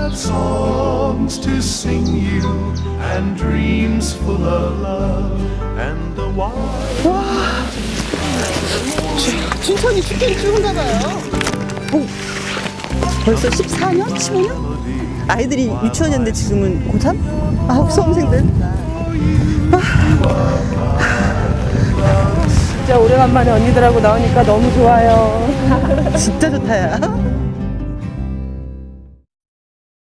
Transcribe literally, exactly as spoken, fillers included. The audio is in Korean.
songs to sing you and dreams full of love and the wild. 와, 춘천이 축제를 추는가 봐요. 오, 벌써 십사 년? 십오 년? 아이들이 유치원이었는데 지금은 고삼? 아, 수험생들. 아. 진짜 오래간만에 언니들하고 나오니까 너무 좋아요. 진짜 좋다, 야.